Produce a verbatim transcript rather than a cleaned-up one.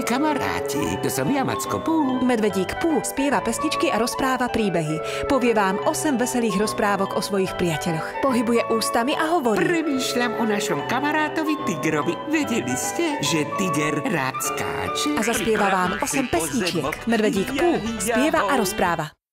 kamaráti. To som ja, Macko Pú. Medvedík Pú spieva pesničky a rozpráva príbehy. Povie vám osem veselých rozprávok o svojich priateľoch. Pohybuje ústami a hovorí. Premýšľam o našom kamarátovi Tigrovi. Vedeli ste, že tiger rád skáče? A zaspieva vám osem pesničiek. Medvedík Pú spieva a rozpráva.